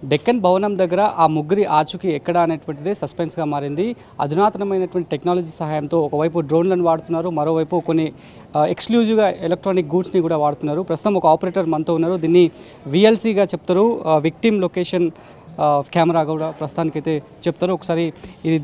డెక్కన్ భవనం దగ్గర ఆ ముగ్గురి ఆచూకీ ఎక్కడ అనేటువంటిదే సస్పెన్స్గా మారింది. అధునాతనమైనటువంటి టెక్నాలజీ సహాయంతో ఒకవైపు డ్రోన్లను వాడుతున్నారు, మరోవైపు కొన్ని ఎక్స్క్లూజివ్గా ఎలక్ట్రానిక్ గూడ్స్ని కూడా వాడుతున్నారు. ప్రస్తుతం ఒక ఆపరేటర్ మనతో ఉన్నారు. దీన్ని విఎల్సీగా చెప్తారు, విక్టిమ్ లొకేషన్ కెమెరా కూడా ప్రస్తుతానికైతే చెప్తారు. ఒకసారి ఇది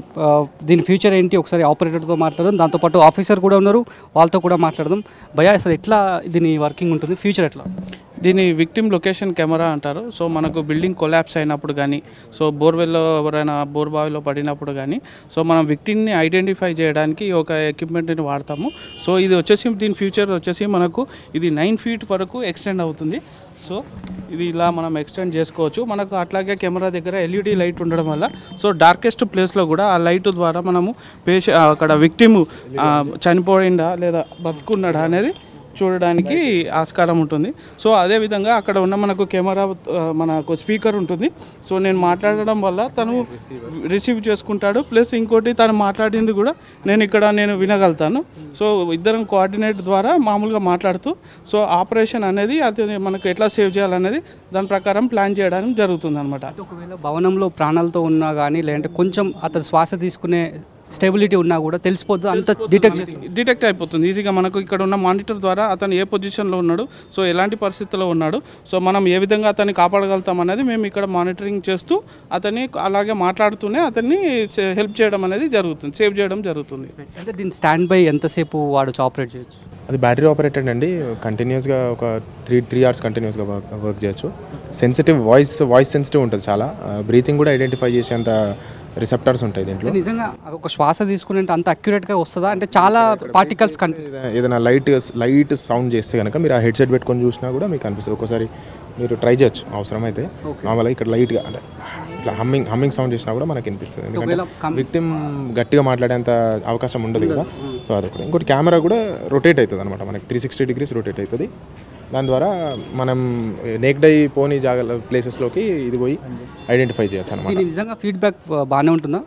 దీని ఫ్యూచర్ ఏంటి ఒకసారి ఆపరేటర్తో మాట్లాడదాం. దాంతోపాటు ఆఫీసర్ కూడా ఉన్నారు, వాళ్ళతో కూడా మాట్లాడదాం. భయ్యా, అసలు ఎట్లా దీని వర్కింగ్ ఉంటుంది, ఫ్యూచర్ ఎట్లా? దీని విక్టిమ్ లొకేషన్ కెమెరా అంటారు. సో మనకు బిల్డింగ్ కొలాప్స్ అయినప్పుడు కానీ, సో బోర్వెల్లో ఎవరైనా బోర్బావిలో పడినప్పుడు కానీ, సో మనం విక్టిమ్ని ఐడెంటిఫై చేయడానికి ఒక ఎక్విప్మెంట్ని వాడతాము. సో ఇది వచ్చేసి దీని ఫ్యూచర్ వచ్చేసి మనకు ఇది 9 feet వరకు ఎక్స్టెండ్ అవుతుంది. సో ఇది ఇలా మనం ఎక్స్టెండ్ చేసుకోవచ్చు. మనకు అట్లాగే కెమెరా దగ్గర ఎల్ఈడి లైట్ ఉండడం వల్ల సో డార్కెస్ట్ ప్లేస్లో కూడా ఆ లైట్ ద్వారా మనము అక్కడ విక్టిమ్ చనిపోయిందా లేదా బతుకున్నాడా అనేది చూడడానికి ఆస్కారం ఉంటుంది. సో అదేవిధంగా అక్కడ ఉన్న మనకు కెమెరా మనకు స్పీకర్ ఉంటుంది. సో నేను మాట్లాడడం వల్ల తను రిసీవ్ చేసుకుంటాడు, ప్లస్ ఇంకోటి తను మాట్లాడింది కూడా నేను వినగలుగుతాను. సో ఇద్దరం కోఆర్డినేట్ ద్వారా మామూలుగా మాట్లాడుతూ సో ఆపరేషన్ అనేది అది మనకు ఎట్లా సేవ్ చేయాలనేది దాని ప్రకారం ప్లాన్ చేయడానికి జరుగుతుంది అనమాట. ఒకవేళ భవనంలో ప్రాణాలతో ఉన్నా కానీ, లేదంటే కొంచెం అతను శ్వాస తీసుకునే స్టెబిలిటీ ఉన్నా కూడా తెలిసిపోతుంది, అంత డిటెక్ట్ అయిపోతుంది ఈజీగా. మనకు ఇక్కడ ఉన్న మానిటర్ ద్వారా అతను ఏ పొజిషన్లో ఉన్నాడు, సో ఎలాంటి పరిస్థితుల్లో ఉన్నాడు, సో మనం ఏ విధంగా అతన్ని కాపాడగలుగుతాం అనేది మేము ఇక్కడ మానిటరింగ్ చేస్తూ అతన్ని అలాగే మాట్లాడుతూనే అతన్ని హెల్ప్ చేయడం అనేది జరుగుతుంది, సేవ్ చేయడం జరుగుతుంది. అంటే దీని స్టాండ్ బై ఎంతసేపు వాడచ్చు, ఆపరేట్ చేయొచ్చు? అది బ్యాటరీ ఆపరేటెడ్ అండి. కంటిన్యూస్గా ఒక 3 hours కంటిన్యూస్గా వర్క్ చేయొచ్చు. సెన్సిటివ్ వాయిస్ సెన్సిటివ్ ఉంటుంది చాలా. బ్రీతింగ్ కూడా ఐడెంటిఫై చేసేంత రిసెప్టర్స్ ఉంటాయి దీంట్లో. నిజంగా ఒక శ్వాస తీసుకునే అంత అక్యురేట్గా వస్తుందా? అంటే చాలా పార్టికల్స్ ఏదైనా లైట్ సౌండ్ చేస్తే కనుక మీరు ఆ హెడ్సెట్ పెట్టుకొని చూసినా కూడా మీకు అనిపిస్తుంది. ఒకసారి మీరు ట్రై చేయొచ్చు అవసరమైతే. మామూలుగా ఇక్కడ లైట్గా అంటే ఇట్లా హమ్మింగ్ సౌండ్ చేసినా కూడా మనకి అనిపిస్తుంది. ఎందుకంటే విక్టిమ్ గట్టిగా మాట్లాడేంత అవకాశం ఉండదు కదా. సో అదొకటి. ఇంకోటి కెమెరా కూడా రొటేట్ అవుతుంది అనమాట, మనకి 360 degrees రొటేట్ అవుతుంది. దాని ద్వారా మనం నేక్డ్ అయి పోని ప్లేసెస్లోకి ఇది పోయి ఐడెంటిఫై చేయొచ్చు అనమాట. నిజంగా ఫీడ్బ్యాక్ బాగానే ఉంటుందా?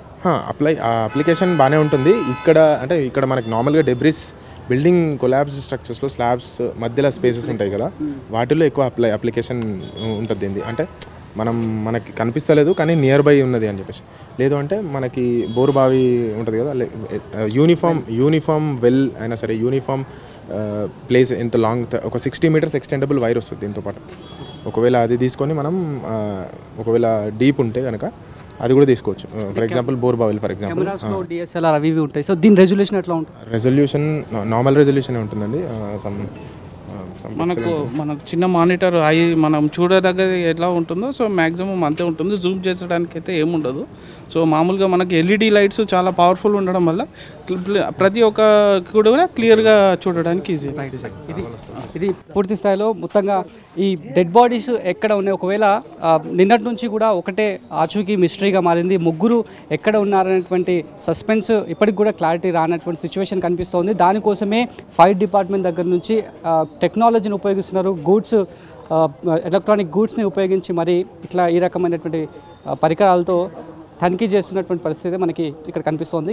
అప్లికేషన్ బాగానే ఉంటుంది. ఇక్కడ మనకి నార్మల్గా డెబ్రిస్ బిల్డింగ్ కొలాబ్స్ స్ట్రక్చర్స్లో స్లాబ్స్ మధ్యలో స్పేసెస్ ఉంటాయి కదా, వాటిల్లో ఎక్కువ అప్లికేషన్ ఉంటుంది దీన్ని. అంటే మనకి కనిపిస్తలేదు కానీ నియర్ బై ఉన్నది అని చెప్పేసి. లేదు అంటే మనకి బోరుబావి ఉంటుంది కదా, యూనిఫామ్ వెల్ అయినా సరే, యూనిఫామ్ ప్లేస్ ఎంత లాంగ్ ఒక 60 meters ఎక్స్టెండబుల్ వైర్ వస్తుంది దీంతో పాటు. ఒకవేళ అది తీసుకొని మనం ఒకవేళ డీప్ ఉంటే కనుక అది కూడా తీసుకోవచ్చు. For example borewell for example DSLR అవి ఉంటాయి. సో దీని రెజల్యూషన్ ఎట్లా ఉంటుంది? రెజల్యూషన్ నార్మల్ రెజల్యూషన్ ఉంటుందండి. మనకు చిన్న మానిటర్ మనం చూడదగ్గది ఎట్లా ఉంటుందో సో మ్యాక్సిమం అంతే ఉంటుంది. జూమ్ చేసడానికి అయితే ఏముండదు. సో మామూలుగా మనకి ఎల్ఈడి లైట్స్ చాలా పవర్ఫుల్ ఉండడం వల్ల ప్రతి ఒక్క కూడా క్లియర్గా చూడడానికి ఈజీ. ఇది పూర్తి స్థాయిలో మొత్తంగా ఈ డెడ్ బాడీస్ ఎక్కడ ఉన్నాయి, ఒకవేళ నిన్నటి నుంచి కూడా ఒకటే ఆచూకీ మిస్టరీగా మారింది. ముగ్గురు ఎక్కడ ఉన్నారనేటువంటి సస్పెన్స్ ఇప్పటికి కూడా క్లారిటీ రానటువంటి సిచ్యువేషన్ కనిపిస్తోంది. దానికోసమే ఫైర్ డిపార్ట్మెంట్ దగ్గర నుంచి టెక్నాలజీని ఉపయోగిస్తున్నారు. ఎలక్ట్రానిక్ గూడ్స్ని ఉపయోగించి మరి ఇట్లా ఈ రకమైనటువంటి పరికరాలతో తనిఖీ చేస్తున్నటువంటి పరిస్థితి మనకి ఇక్కడ కనిపిస్తోంది.